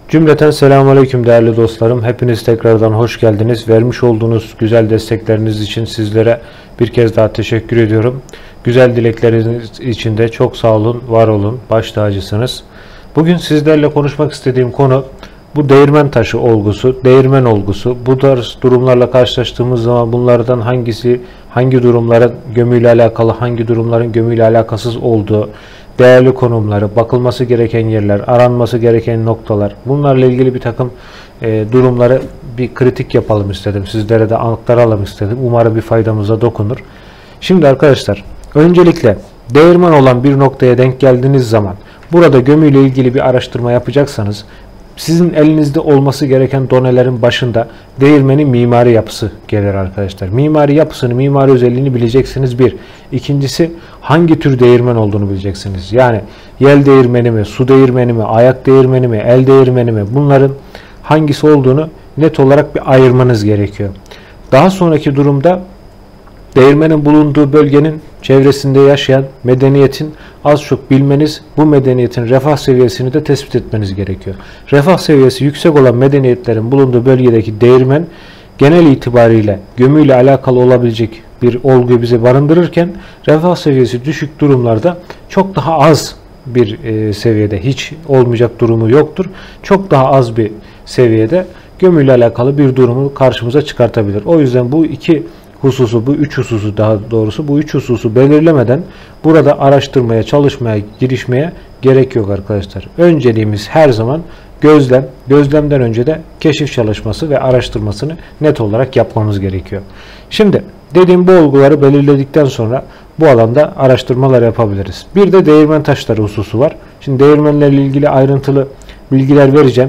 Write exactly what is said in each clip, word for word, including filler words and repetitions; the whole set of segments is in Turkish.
Cümleten selamünaleyküm değerli dostlarım. Hepiniz tekrardan hoş geldiniz. Vermiş olduğunuz güzel destekleriniz için sizlere bir kez daha teşekkür ediyorum. Güzel dilekleriniz için de çok sağ olun, var olun, baş tacısınız. Bugün sizlerle konuşmak istediğim konu bu değirmen taşı olgusu, değirmen olgusu. Bu tarz durumlarla karşılaştığımız zaman bunlardan hangisi, hangi durumların gömüyle alakalı, hangi durumların gömüyle alakasız olduğu, değerli konumları, bakılması gereken yerler, aranması gereken noktalar, bunlarla ilgili bir takım e, durumları bir kritik yapalım istedim. Sizlere de aktaralım istedim. Umarım bir faydamıza dokunur. Şimdi arkadaşlar, öncelikle değirmen olan bir noktaya denk geldiğiniz zaman burada gömüyle ilgili bir araştırma yapacaksanız sizin elinizde olması gereken donelerin başında değirmenin mimari yapısı gelir arkadaşlar. Mimari yapısını, mimari özelliğini bileceksiniz bir. İkincisi hangi tür değirmen olduğunu bileceksiniz. Yani yel değirmeni mi, su değirmeni mi, ayak değirmeni mi, el değirmeni mi, bunların hangisi olduğunu net olarak bir ayırmanız gerekiyor. Daha sonraki durumda değirmenin bulunduğu bölgenin çevresinde yaşayan medeniyetin az çok bilmeniz, bu medeniyetin refah seviyesini de tespit etmeniz gerekiyor. Refah seviyesi yüksek olan medeniyetlerin bulunduğu bölgedeki değirmen genel itibariyle gömüyle alakalı olabilecek bir olguyu bize barındırırken refah seviyesi düşük durumlarda çok daha az bir e, seviyede, hiç olmayacak durumu yoktur. Çok daha az bir seviyede gömüyle alakalı bir durumu karşımıza çıkartabilir. O yüzden bu iki hususu, bu üç hususu daha doğrusu bu üç hususu belirlemeden burada araştırmaya, çalışmaya, girişmeye gerek yok arkadaşlar. Önceliğimiz her zaman gözlem. Gözlemden önce de keşif çalışması ve araştırmasını net olarak yapmamız gerekiyor. Şimdi dediğim bu olguları belirledikten sonra bu alanda araştırmalar yapabiliriz. Bir de değirmen taşları hususu var. Şimdi değirmenlerle ilgili ayrıntılı bilgiler vereceğim.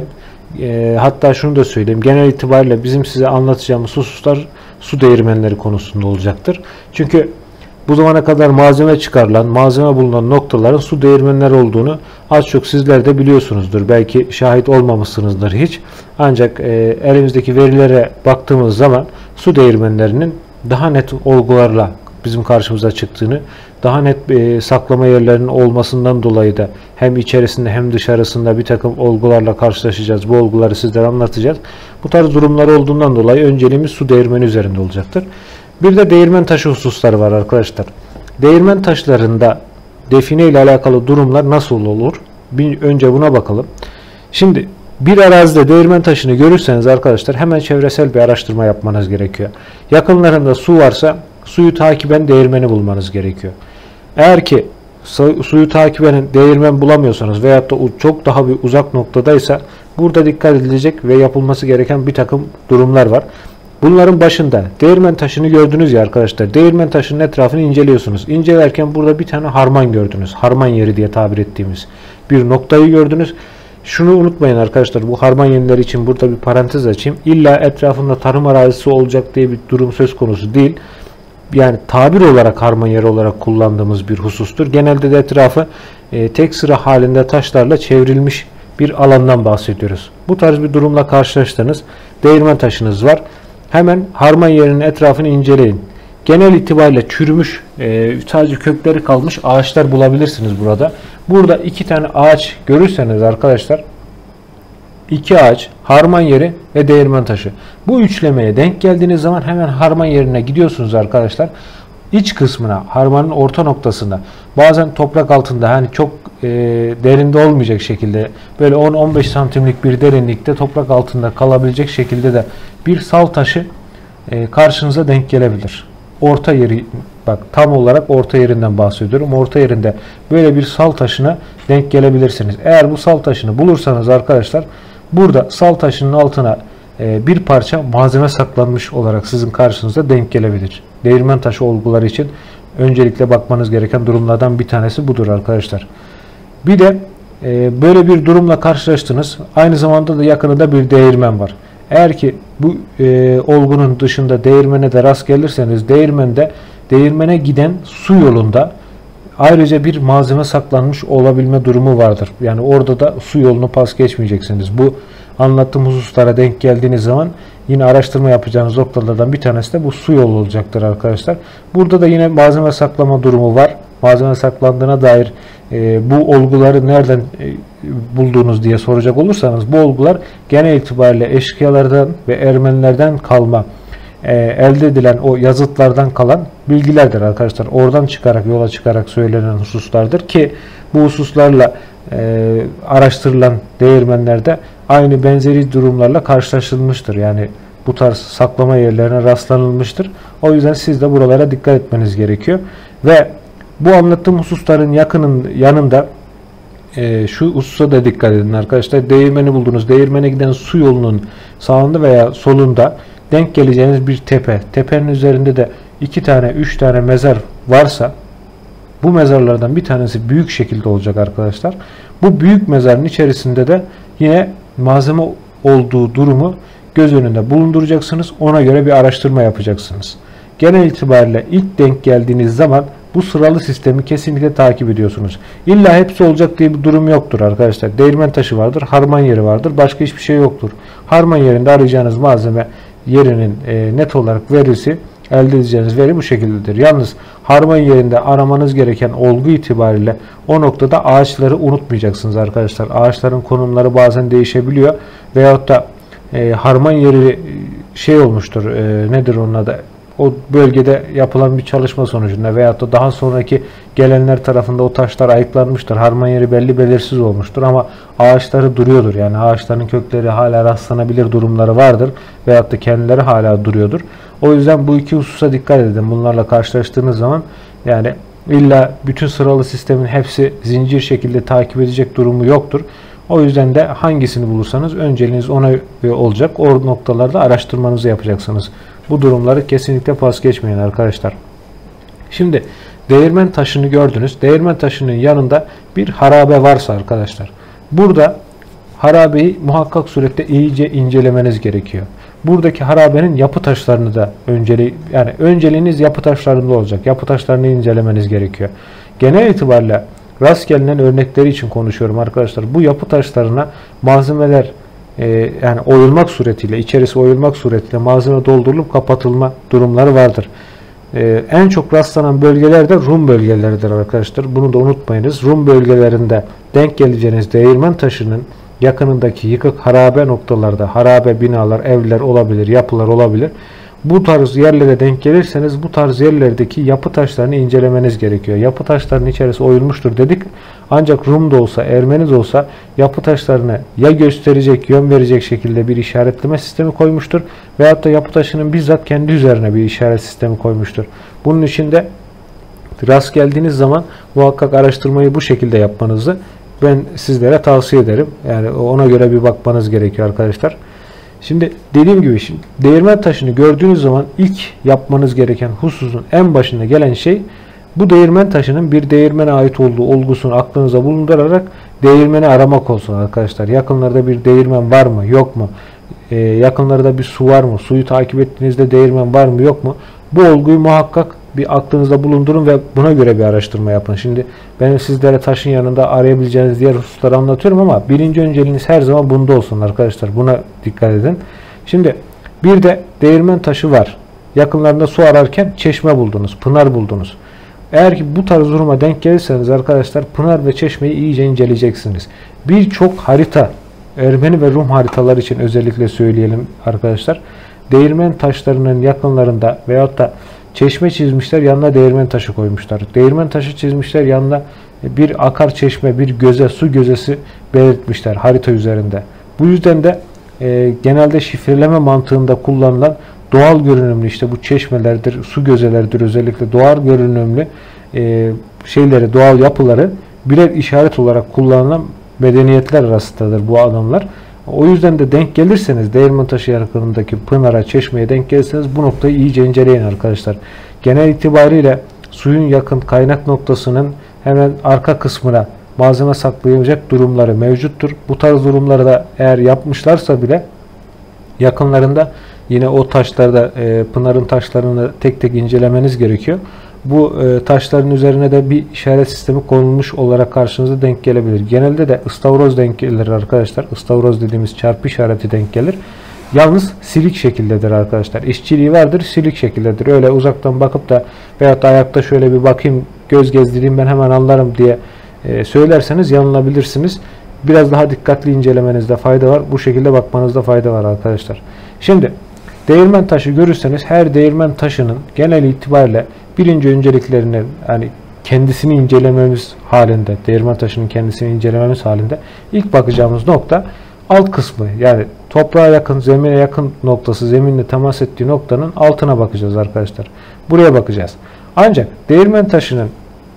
E, hatta şunu da söyleyeyim. Genel itibariyle bizim size anlatacağımız hususlar su değirmenleri konusunda olacaktır. Çünkü bu zamana kadar malzeme çıkarılan, malzeme bulunan noktaların su değirmenleri olduğunu az çok sizler de biliyorsunuzdur. Belki şahit olmamışsınızdır hiç. Ancak e, elimizdeki verilere baktığımız zaman su değirmenlerinin daha net olgularla bizim karşımıza çıktığını, daha net e, saklama yerlerinin olmasından dolayı da hem içerisinde hem dışarısında bir takım olgularla karşılaşacağız. Bu olguları sizlere anlatacağız. Bu tarz durumlar olduğundan dolayı önceliğimiz su değirmeni üzerinde olacaktır. Bir de değirmen taşı hususları var arkadaşlar. Değirmen taşlarında define ile alakalı durumlar nasıl olur? Bir önce buna bakalım. Şimdi bir arazide değirmen taşını görürseniz arkadaşlar hemen çevresel bir araştırma yapmanız gerekiyor. Yakınlarında su varsa suyu takiben değirmeni bulmanız gerekiyor. Eğer ki su, suyu takiben değirmen bulamıyorsanız veyahut da çok daha bir uzak noktadaysa burada dikkat edilecek ve yapılması gereken bir takım durumlar var. Bunların başında değirmen taşını gördünüz ya arkadaşlar. Değirmen taşının etrafını inceliyorsunuz. İncelerken burada bir tane harman gördünüz. Harman yeri diye tabir ettiğimiz bir noktayı gördünüz. Şunu unutmayın arkadaşlar, bu harman yenileri için burada bir parantez açayım. İlla etrafında tarım arazisi olacak diye bir durum söz konusu değil. Yani tabir olarak harman yeri olarak kullandığımız bir husustur. Genelde de etrafı e, tek sıra halinde taşlarla çevrilmiş bir alandan bahsediyoruz. Bu tarz bir durumla karşılaştığınız değirmen taşınız var. Hemen harman yerinin etrafını inceleyin. Genel itibariyle çürümüş, e, sadece kökleri kalmış ağaçlar bulabilirsiniz burada. Burada iki tane ağaç görürseniz arkadaşlar, iki ağaç, harman yeri ve değirmen taşı. Bu üçlemeye denk geldiğiniz zaman hemen harman yerine gidiyorsunuz arkadaşlar. İç kısmına, harmanın orta noktasında, bazen toprak altında, hani çok e, derinde olmayacak şekilde, böyle on on beş santimlik bir derinlikte toprak altında kalabilecek şekilde de bir sal taşı e, karşınıza denk gelebilir. Orta yeri, bak tam olarak orta yerinden bahsediyorum. Orta yerinde böyle bir sal taşına denk gelebilirsiniz. Eğer bu sal taşını bulursanız arkadaşlar, burada sal taşının altına e, bir parça malzeme saklanmış olarak sizin karşınıza denk gelebilir. Değirmen taşı olguları için öncelikle bakmanız gereken durumlardan bir tanesi budur arkadaşlar. Bir de e, böyle bir durumla karşılaştınız. Aynı zamanda da yakınında bir değirmen var. Eğer ki bu e, olgunun dışında değirmene de rast gelirseniz, değirmende değirmene giden su yolunda ayrıca bir malzeme saklanmış olabilme durumu vardır. Yani orada da su yolunu pas geçmeyeceksiniz. Bu anlattığım hususlara denk geldiğiniz zaman yine araştırma yapacağınız noktalardan bir tanesi de bu su yolu olacaktır arkadaşlar. Burada da yine malzeme saklama durumu var. malzeme saklandığına dair e, bu olguları nereden e, bulduğunuz diye soracak olursanız, bu olgular genel itibariyle eşkıyalardan ve Ermenilerden kalma, e, elde edilen o yazıtlardan kalan bilgilerdir arkadaşlar. Oradan çıkarak, yola çıkarak söylenen hususlardır ki bu hususlarla e, araştırılan değirmenlerde aynı benzeri durumlarla karşılaşılmıştır. Yani bu tarz saklama yerlerine rastlanılmıştır. O yüzden siz de buralara dikkat etmeniz gerekiyor. Ve bu anlattığım hususların yakının yanında e, şu hususa da dikkat edin arkadaşlar. Değirmeni buldunuz. Değirmene giden su yolunun sağında veya solunda denk geleceğiniz bir tepe. Tepenin üzerinde de iki tane, üç tane mezar varsa, bu mezarlardan bir tanesi büyük şekilde olacak arkadaşlar. Bu büyük mezarın içerisinde de yine malzeme olduğu durumu göz önünde bulunduracaksınız. Ona göre bir araştırma yapacaksınız. Genel itibariyle ilk denk geldiğiniz zaman bu sıralı sistemi kesinlikle takip ediyorsunuz. İlla hepsi olacak diye bir durum yoktur arkadaşlar. Değirmen taşı vardır, harman yeri vardır. Başka hiçbir şey yoktur. Harman yerinde arayacağınız malzeme yerinin e, net olarak verisi, elde edeceğiniz veri bu şekildedir. Yalnız harman yerinde aramanız gereken olgu itibariyle o noktada ağaçları unutmayacaksınız arkadaşlar. Ağaçların konumları bazen değişebiliyor. Veyahut da e, harman yeri şey olmuştur, e, nedir onun adı? O bölgede yapılan bir çalışma sonucunda veyahut da daha sonraki gelenler tarafında o taşlar ayıklanmıştır. Harman yeri belli belirsiz olmuştur ama ağaçları duruyordur. Yani ağaçların kökleri hala rastlanabilir durumları vardır veyahut da kendileri hala duruyordur. O yüzden bu iki hususa dikkat edin. Bunlarla karşılaştığınız zaman yani illa bütün sıralı sistemin hepsi zincir şekilde takip edecek durumu yoktur. O yüzden de hangisini bulursanız önceliğiniz ona olacak. O noktalarda araştırmanızı yapacaksınız. Bu durumları kesinlikle pas geçmeyin arkadaşlar. Şimdi değirmen taşını gördünüz. Değirmen taşının yanında bir harabe varsa arkadaşlar, burada harabeyi muhakkak surette iyice incelemeniz gerekiyor. Buradaki harabenin yapı taşlarını da önceli, yani önceliğiniz yapı taşlarında olacak. Yapı taşlarını incelemeniz gerekiyor. Genel itibariyle rast gelinen örnekleri için konuşuyorum arkadaşlar. Bu yapı taşlarına malzemeler e, yani oyulmak suretiyle, içerisi oyulmak suretiyle malzeme doldurulup kapatılma durumları vardır. E, en çok rastlanan bölgeler de Rum bölgeleridir arkadaşlar. Bunu da unutmayınız. Rum bölgelerinde denk geleceğiniz değirmen taşının yakınındaki yıkık harabe noktalarda, harabe binalar, evler olabilir, yapılar olabilir. Bu tarz yerlere denk gelirseniz bu tarz yerlerdeki yapı taşlarını incelemeniz gerekiyor. Yapı taşlarının içerisi oyulmuştur dedik. Ancak Rum da olsa, Ermeni de olsa yapı taşlarını ya gösterecek, yön verecek şekilde bir işaretleme sistemi koymuştur. Veyahut da yapı taşının bizzat kendi üzerine bir işaret sistemi koymuştur. Bunun için de rast geldiğiniz zaman muhakkak araştırmayı bu şekilde yapmanızı ben sizlere tavsiye ederim. Yani ona göre bir bakmanız gerekiyor arkadaşlar. Şimdi dediğim gibi şimdi değirmen taşını gördüğünüz zaman ilk yapmanız gereken hususun en başında gelen şey, bu değirmen taşının bir değirmene ait olduğu olgusunu aklınıza bulundurarak değirmeni aramak olsun arkadaşlar. Yakınlarda bir değirmen var mı, yok mu? Ee, yakınlarda bir su var mı? Suyu takip ettiğinizde değirmen var mı, yok mu? Bu olguyu muhakkak bir aklınızda bulundurun ve buna göre bir araştırma yapın. Şimdi benim sizlere taşın yanında arayabileceğiniz diğer hususları anlatıyorum ama birinci önceliğiniz her zaman bunda olsun arkadaşlar. Buna dikkat edin. Şimdi bir de değirmen taşı var. Yakınlarında su ararken çeşme buldunuz, pınar buldunuz. Eğer ki bu tarz duruma denk gelirseniz arkadaşlar, pınar ve çeşmeyi iyice inceleyeceksiniz. Birçok harita, Ermeni ve Rum haritalar için özellikle söyleyelim arkadaşlar. Değirmen taşlarının yakınlarında veyahut da çeşme çizmişler, yanına değirmen taşı koymuşlar. Değirmen taşı çizmişler, yanına bir akar çeşme, bir göze, su gözesi belirtmişler harita üzerinde. Bu yüzden de e, genelde şifreleme mantığında kullanılan doğal görünümlü, işte bu çeşmelerdir, su gözelerdir, özellikle doğal görünümlü e, şeyleri, doğal yapıları birer işaret olarak kullanılan medeniyetler arasındadır bu adamlar. O yüzden de denk gelirseniz, değirmen taşı yakınındaki pınara, çeşmeye denk gelirseniz bu noktayı iyice inceleyin arkadaşlar. Genel itibariyle suyun yakın kaynak noktasının hemen arka kısmına malzeme saklayacak durumları mevcuttur. Bu tarz durumları da eğer yapmışlarsa bile yakınlarında yine o taşlarda, e, pınarın taşlarını tek tek incelemeniz gerekiyor. Bu e, taşların üzerine de bir işaret sistemi konulmuş olarak karşınıza denk gelebilir. Genelde de ıstavroz denk gelir arkadaşlar. Istavroz dediğimiz çarpı işareti denk gelir. Yalnız silik şekildedir arkadaşlar. İşçiliği vardır, silik şekildedir. Öyle uzaktan bakıp da veyahut da ayakta şöyle bir bakayım göz gezdireyim ben hemen anlarım diye e, söylerseniz yanılabilirsiniz. Biraz daha dikkatli incelemenizde fayda var. Bu şekilde bakmanızda fayda var arkadaşlar. Şimdi değirmen taşı görürseniz her değirmen taşının genel itibariyle birinci önceliklerini, yani kendisini incelememiz halinde, değirmen taşının kendisini incelememiz halinde ilk bakacağımız nokta alt kısmı, yani toprağa yakın, zemine yakın noktası, zeminle temas ettiği noktanın altına bakacağız arkadaşlar. Buraya bakacağız. Ancak değirmen taşının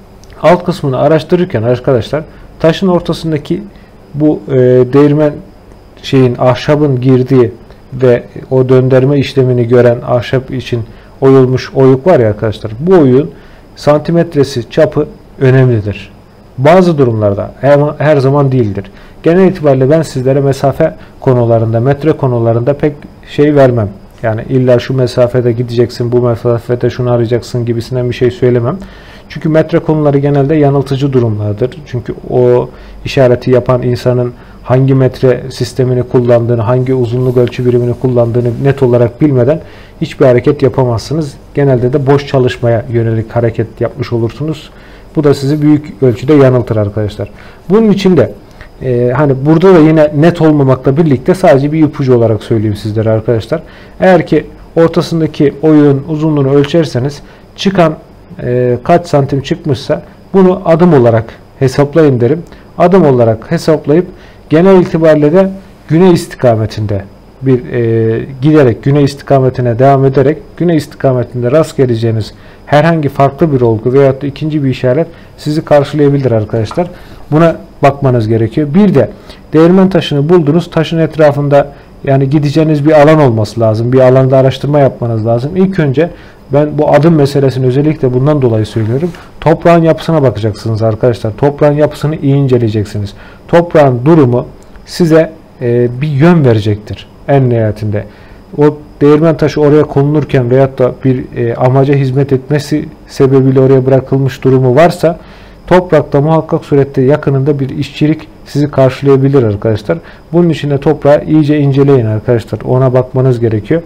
alt kısmını araştırırken arkadaşlar taşın ortasındaki bu e, değirmen şeyin, ahşabın girdiği ve o döndürme işlemini gören ahşap için oyulmuş oyuk var ya arkadaşlar. Bu oyun santimetresi, çapı önemlidir. Bazı durumlarda ama her zaman değildir. Genel itibariyle ben sizlere mesafe konularında, metre konularında pek şey vermem. Yani illa şu mesafede gideceksin, bu mesafede şunu arayacaksın gibisinden bir şey söylemem. Çünkü metre konuları genelde yanıltıcı durumlardır. Çünkü o işareti yapan insanın hangi metre sistemini kullandığını, hangi uzunluk ölçü birimini kullandığını net olarak bilmeden hiçbir hareket yapamazsınız. Genelde de boş çalışmaya yönelik hareket yapmış olursunuz. Bu da sizi büyük ölçüde yanıltır arkadaşlar. Bunun için de e, hani burada da yine net olmamakla birlikte sadece bir ipucu olarak söyleyeyim sizlere arkadaşlar. Eğer ki ortasındaki oyun uzunluğunu ölçerseniz çıkan e, kaç santim çıkmışsa bunu adım olarak hesaplayın derim. Adım olarak hesaplayıp genel itibariyle de güney istikametinde bir e, giderek güney istikametine devam ederek güney istikametinde rast geleceğiniz herhangi farklı bir olgu veyahut da ikinci bir işaret sizi karşılayabilir arkadaşlar. Buna bakmanız gerekiyor. Bir de değirmen taşını buldunuz. Taşın etrafında yani gideceğiniz bir alan olması lazım. Bir alanda araştırma yapmanız lazım. İlk önce ben bu adım meselesini özellikle bundan dolayı söylüyorum. Toprağın yapısına bakacaksınız arkadaşlar. Toprağın yapısını iyi inceleyeceksiniz. Toprağın durumu size e, bir yön verecektir en nihayetinde. O değirmen taşı oraya konulurken veyahut da bir e, amaca hizmet etmesi sebebiyle oraya bırakılmış durumu varsa toprakta muhakkak surette yakınında bir işçilik sizi karşılayabilir arkadaşlar. Bunun için de toprağı iyice inceleyin arkadaşlar. Ona bakmanız gerekiyor.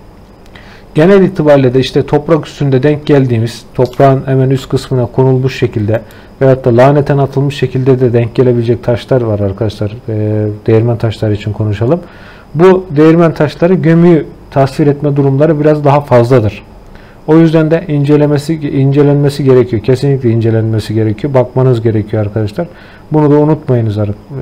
Genel itibariyle de işte toprak üstünde denk geldiğimiz, toprağın hemen üst kısmına konulmuş şekilde veyahut da laneten atılmış şekilde de denk gelebilecek taşlar var arkadaşlar. E, değirmen taşları için konuşalım. Bu değirmen taşları gömüyü tasvir etme durumları biraz daha fazladır. O yüzden de incelemesi, incelenmesi gerekiyor. Kesinlikle incelenmesi gerekiyor. Bakmanız gerekiyor arkadaşlar. Bunu da unutmayınız.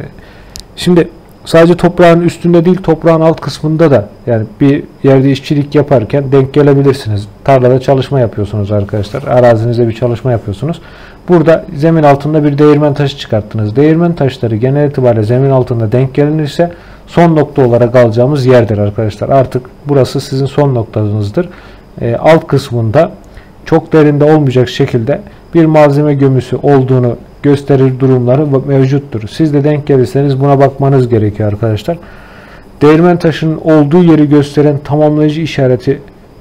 Şimdi sadece toprağın üstünde değil, toprağın alt kısmında da yani bir yerde işçilik yaparken denk gelebilirsiniz. Tarlada çalışma yapıyorsunuz arkadaşlar. Arazinizde bir çalışma yapıyorsunuz. Burada zemin altında bir değirmen taşı çıkarttınız. Değirmen taşları genel itibariyle zemin altında denk gelinirse son nokta olarak alacağımız yerdir arkadaşlar. Artık burası sizin son noktanızdır. E, alt kısmında çok derinde olmayacak şekilde bir malzeme gömüsü olduğunu gösterir durumları mevcuttur. Siz de denk gelirseniz buna bakmanız gerekiyor arkadaşlar. Değirmen taşının olduğu yeri gösteren tamamlayıcı işareti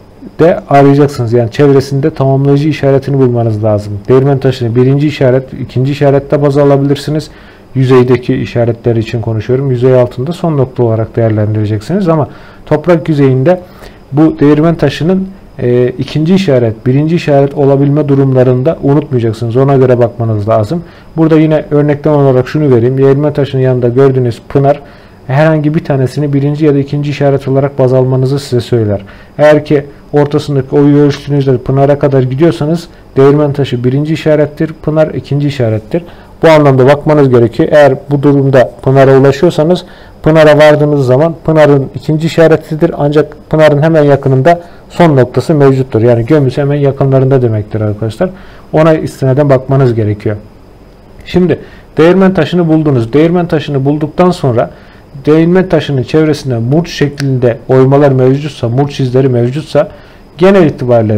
de arayacaksınız. Yani çevresinde tamamlayıcı işaretini bulmanız lazım. Değirmen taşını birinci işaret, ikinci işarette baz alabilirsiniz. Yüzeydeki işaretler için konuşuyorum. Yüzey altında son nokta olarak değerlendireceksiniz ama toprak yüzeyinde bu değirmen taşının e, ikinci işaret, birinci işaret olabilme durumlarında unutmayacaksınız. Ona göre bakmanız lazım. Burada yine örneklem olarak şunu vereyim. Değirmen taşının yanında gördüğünüz pınar herhangi bir tanesini birinci ya da ikinci işaret olarak baz almanızı size söyler. Eğer ki ortasındaki oyu ölçtüğünüzde pınara kadar gidiyorsanız değirmen taşı birinci işarettir, pınar ikinci işarettir. Bu anlamda bakmanız gerekiyor. Eğer bu durumda pınara ulaşıyorsanız pınara vardığınız zaman pınarın ikinci işaretidir. Ancak pınarın hemen yakınında son noktası mevcuttur. Yani gömüsü hemen yakınlarında demektir arkadaşlar. Ona istinaden bakmanız gerekiyor. Şimdi değirmen taşını buldunuz. Değirmen taşını bulduktan sonra değirmen taşının çevresinde murç şeklinde oymalar mevcutsa, murç izleri mevcutsa genel itibariyle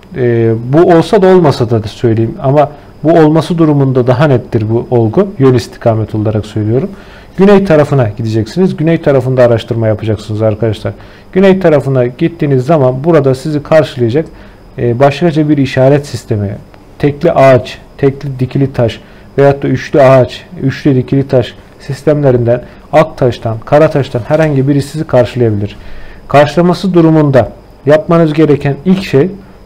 e, bu olsa da olmasa da, da söyleyeyim ama bu olması durumunda daha nettir bu olgu. Yön istikamet olarak söylüyorum. Güney tarafına gideceksiniz. Güney tarafında araştırma yapacaksınız arkadaşlar. Güney tarafına gittiğiniz zaman burada sizi karşılayacak e, başkaca bir işaret sistemi. Tekli ağaç, tekli dikili taş veyahut da üçlü ağaç, üçlü dikili taş sistemlerinden Aktaş'tan, Karataş'tan herhangi biri sizi karşılayabilir. Karşılaması durumunda yapmanız gereken ilk şey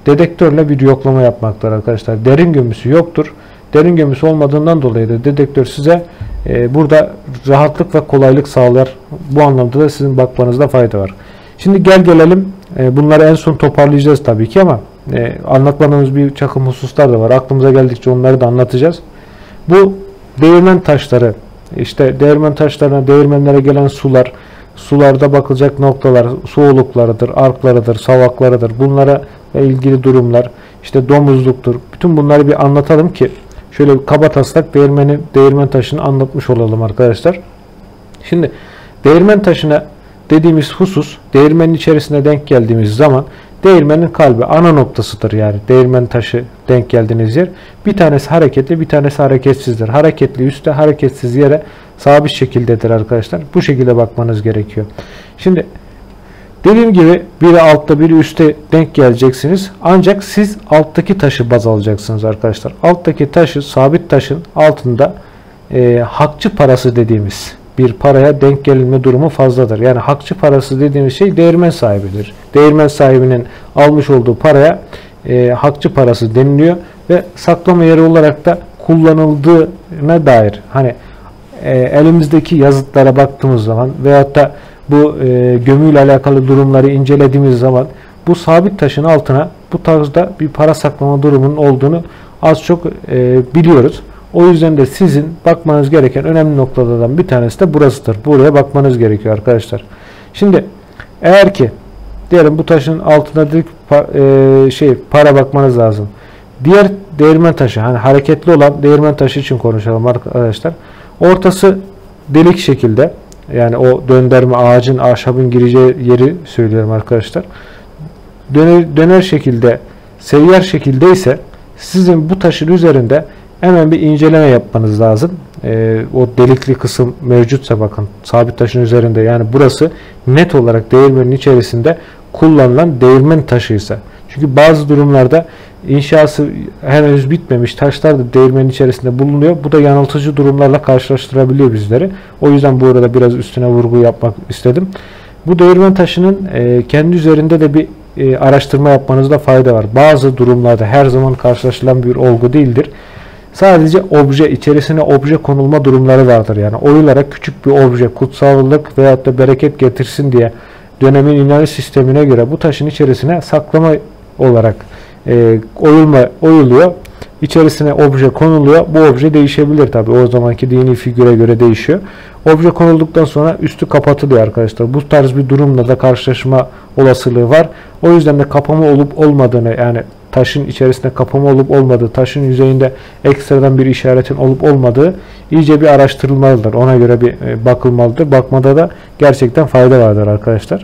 dedektörle bir yoklama yapmaktır arkadaşlar. Derin gömüsü yoktur. Derin gömüsü olmadığından dolayı da dedektör size e, burada rahatlık ve kolaylık sağlar. Bu anlamda da sizin bakmanızda fayda var. Şimdi gel gelelim, e, bunları en son toparlayacağız tabii ki ama e, anlatmadığımız bir takım hususlar da var. Aklımıza geldikçe onları da anlatacağız. Bu değirmen taşları, işte değirmen taşlarına, değirmenlere gelen sular, sularda bakılacak noktalar, su oluklarıdır, arklarıdır, savaklarıdır. Bunlara ilgili durumlar, işte domuzluktur. Bütün bunları bir anlatalım ki şöyle bir kaba taslak değirmeni, değirmen taşını anlatmış olalım arkadaşlar. Şimdi değirmen taşına dediğimiz husus, değirmenin içerisine denk geldiğimiz zaman değirmenin kalbi, ana noktasıdır yani. Değirmen taşı denk geldiğiniz yer. Bir tanesi hareketli, bir tanesi hareketsizdir. Hareketli üstte, hareketsiz yere sabit şekildedir arkadaşlar. Bu şekilde bakmanız gerekiyor. Şimdi dediğim gibi biri altta, biri üstte denk geleceksiniz. Ancak siz alttaki taşı baz alacaksınız arkadaşlar. Alttaki taşı, sabit taşın altında e, hakçı parası dediğimiz bir paraya denk gelinme durumu fazladır. Yani hakçı parası dediğimiz şey değirmen sahibidir. Değirmen sahibinin almış olduğu paraya e, hakçı parası deniliyor ve saklama yeri olarak da kullanıldığına dair hani e, elimizdeki yazıtlara baktığımız zaman veyahut da bu e, gömüyle alakalı durumları incelediğimiz zaman bu sabit taşın altına bu tarzda bir para saklama durumunun olduğunu az çok e, biliyoruz. O yüzden de sizin bakmanız gereken önemli noktalardan bir tanesi de burasıdır. Buraya bakmanız gerekiyor arkadaşlar. Şimdi eğer ki diyelim bu taşın altına dedik, e, şey para bakmanız lazım. Diğer değirmen taşı, hani hareketli olan değirmen taşı için konuşalım arkadaşlar. Ortası delik şekilde, yani o dönderme ağacın, ahşabın gireceği yeri söylüyorum arkadaşlar. Döner, döner şekilde, seyyar şekilde ise sizin bu taşın üzerinde hemen bir inceleme yapmanız lazım. Ee, o delikli kısım mevcutsa bakın sabit taşın üzerinde, yani burası net olarak değirmenin içerisinde kullanılan değirmen taşıysa. Çünkü bazı durumlarda inşası henüz bitmemiş taşlar da değirmenin içerisinde bulunuyor. Bu da yanıltıcı durumlarla karşılaştırabiliyor bizleri. O yüzden bu arada biraz üstüne vurgu yapmak istedim. Bu değirmen taşının e, kendi üzerinde de bir e, araştırma yapmanızda fayda var. Bazı durumlarda her zaman karşılaşılan bir olgu değildir. Sadece obje, içerisine obje konulma durumları vardır. Yani oyularak küçük bir obje, kutsallık veyahut da bereket getirsin diye dönemin inanç sistemine göre bu taşın içerisine saklama olarak e, oyulma, oyuluyor. İçerisine obje konuluyor. Bu obje değişebilir tabi. O zamanki dini figüre göre değişiyor. Obje konulduktan sonra üstü kapatılıyor arkadaşlar. Bu tarz bir durumla da karşılaşma olasılığı var. O yüzden de kapama olup olmadığını, yani taşın içerisinde kapama olup olmadığı, taşın yüzeyinde ekstradan bir işaretin olup olmadığı iyice bir araştırılmalıdır. Ona göre bir bakılmalıdır. Bakmada da gerçekten fayda vardır arkadaşlar.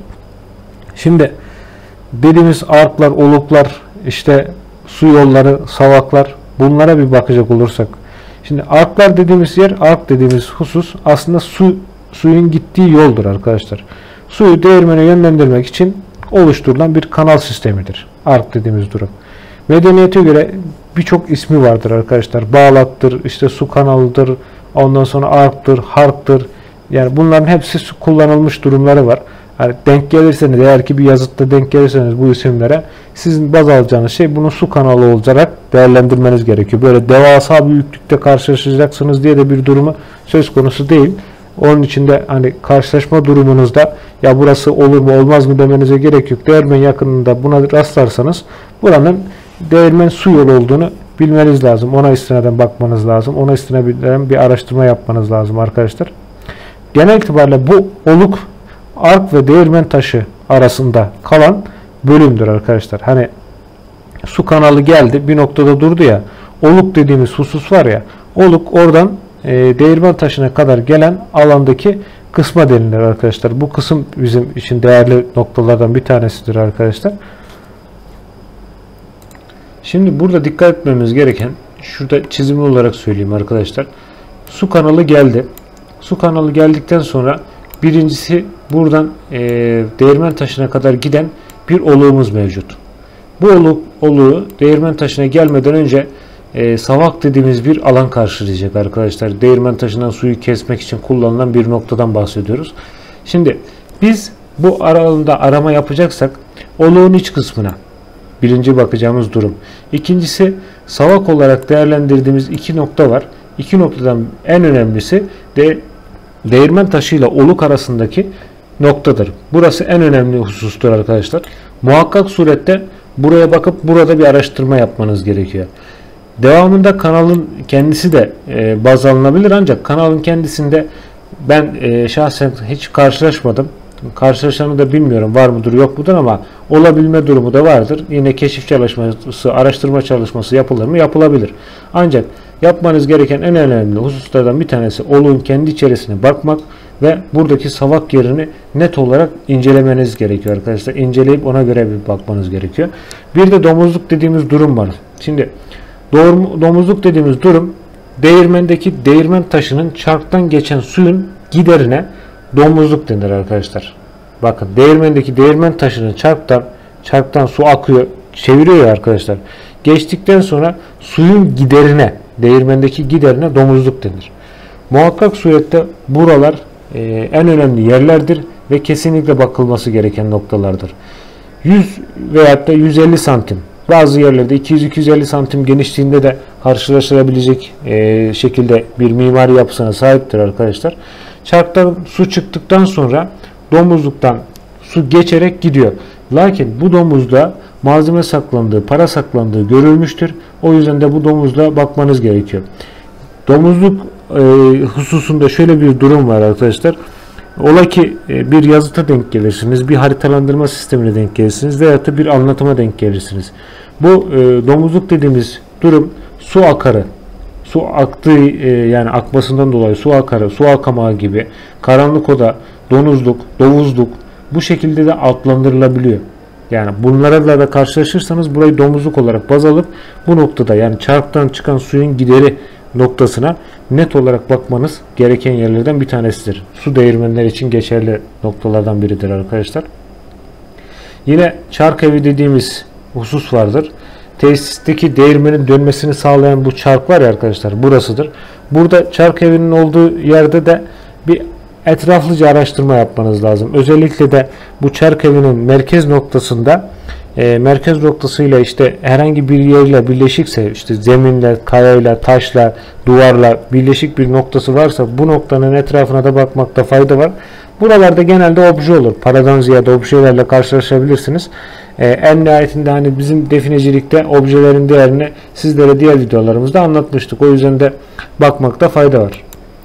Şimdi dediğimiz arklar, oluklar, işte su yolları, savaklar, bunlara bir bakacak olursak. Şimdi arklar dediğimiz yer, ark dediğimiz husus aslında su suyun gittiği yoldur arkadaşlar. Suyu değirmene yönlendirmek için oluşturulan bir kanal sistemidir. Ark dediğimiz durum. Medeniyete göre birçok ismi vardır arkadaşlar. Bağlaktır, işte su kanalıdır, ondan sonra arktır, harktır. Yani bunların hepsi kullanılmış durumları var. Yani denk gelirseniz, eğer ki bir yazıtta denk gelirseniz bu isimlere, sizin baz alacağınız şey bunu su kanalı olarak değerlendirmeniz gerekiyor. Böyle devasa büyüklükte karşılaşacaksınız diye de bir durumu söz konusu değil. Onun için de hani karşılaşma durumunuzda ya burası olur mu olmaz mı demenize gerek yok. Değirmen yakınında buna rastlarsanız buranın değirmen su yolu olduğunu bilmeniz lazım. Ona istinaden bakmanız lazım. Ona istinaden bir araştırma yapmanız lazım arkadaşlar. Genel itibariyle bu oluk, ark ve değirmen taşı arasında kalan bölümdür arkadaşlar. Hani su kanalı geldi bir noktada durdu ya, oluk dediğimiz husus var ya, oluk oradan e, değirmen taşına kadar gelen alandaki kısma denilir arkadaşlar. Bu kısım bizim için değerli noktalardan bir tanesidir arkadaşlar. Şimdi burada dikkat etmemiz gereken, şurada çizimli olarak söyleyeyim arkadaşlar. Su kanalı geldi. Su kanalı geldikten sonra birincisi buradan e, değirmen taşına kadar giden bir oluğumuz mevcut. Bu oluk, oluğu değirmen taşına gelmeden önce e, savak dediğimiz bir alan karşılayacak arkadaşlar. Değirmen taşından suyu kesmek için kullanılan bir noktadan bahsediyoruz. Şimdi biz bu aralığında arama yapacaksak oluğun iç kısmına birinci bakacağımız durum. İkincisi, savak olarak değerlendirdiğimiz iki nokta var. İki noktadan en önemlisi de değirmen taşıyla oluk arasındaki noktadır. Burası en önemli husustur arkadaşlar. Muhakkak surette buraya bakıp burada bir araştırma yapmanız gerekiyor. Devamında kanalın kendisi de e, baz alınabilir, ancak kanalın kendisinde ben e, şahsen hiç karşılaşmadım. Karşılaşanı da bilmiyorum, var mıdır yok mudur, ama olabilme durumu da vardır. Yine keşif çalışması, araştırma çalışması yapılır mı? Yapılabilir. Ancak yapmanız gereken en önemli hususlardan bir tanesi oluğun kendi içerisine bakmak ve buradaki savak yerini net olarak incelemeniz gerekiyor arkadaşlar. İnceleyip ona göre bir bakmanız gerekiyor. Bir de domuzluk dediğimiz durum var. Şimdi domuzluk dediğimiz durum, değirmendeki değirmen taşının çarktan geçen suyun giderine domuzluk denir arkadaşlar. Bakın, değirmendeki değirmen taşının çarktan çarktan su akıyor, çeviriyor ya arkadaşlar. Geçtikten sonra suyun giderine, değirmendeki giderine domuzluk denir. Muhakkak surette buralar e, en önemli yerlerdir ve kesinlikle bakılması gereken noktalardır. yüz veyahut da yüz elli santim, bazı yerlerde iki yüz iki yüz elli santim genişliğinde de karşılaşılabilecek e, şekilde bir mimari yapısına sahiptir arkadaşlar. Çarktan su çıktıktan sonra domuzluktan su geçerek gidiyor. Lakin bu domuzda malzeme saklandığı, para saklandığı görülmüştür. O yüzden de bu domuzla bakmanız gerekiyor. Domuzluk e, hususunda şöyle bir durum var arkadaşlar. Ola ki e, bir yazıta denk gelirsiniz, bir haritalandırma sistemine denk gelirsiniz veyahut da bir anlatıma denk gelirsiniz. Bu e, domuzluk dediğimiz durum su akarı, su aktığı e, yani akmasından dolayı su akarı, su akamağı gibi, karanlık oda, donuzluk, dovuzluk, bu şekilde de adlandırılabiliyor. Yani bunlarla da karşılaşırsanız burayı domuzluk olarak baz alıp bu noktada, yani çarktan çıkan suyun gideri noktasına net olarak bakmanız gereken yerlerden bir tanesidir. Su değirmenleri için geçerli noktalardan biridir arkadaşlar. Yine çark evi dediğimiz husus vardır. Tesisteki değirmenin dönmesini sağlayan bu çark var ya arkadaşlar, burasıdır. Burada çark evinin olduğu yerde de bir etraflıca araştırma yapmanız lazım. Özellikle de bu çark evinin merkez noktasında e, merkez noktasıyla işte herhangi bir yerle birleşikse, işte zeminle, kayayla, taşla, duvarla birleşik bir noktası varsa bu noktanın etrafına da bakmakta fayda var. Buralarda genelde obje olur. Paradan ziyade objelerle karşılaşabilirsiniz. Ee, en nihayetinde hani bizim definecilikte objelerin değerini sizlere diğer videolarımızda anlatmıştık. O yüzden de bakmakta fayda var.